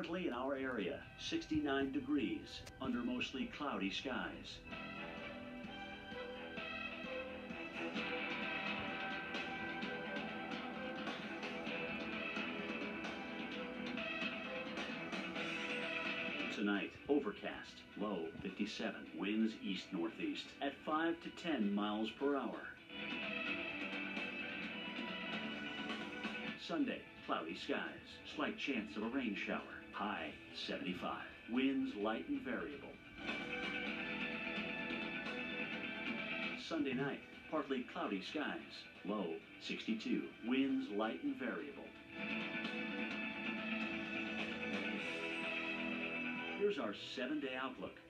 Currently in our area, 69 degrees under mostly cloudy skies. Tonight, overcast, low 57, winds east-northeast at 5 to 10 miles per hour. Sunday, cloudy skies, slight chance of a rain shower, high 75, winds light and variable. Sunday night, partly cloudy skies, low 62, winds light and variable. Here's our 7-day outlook.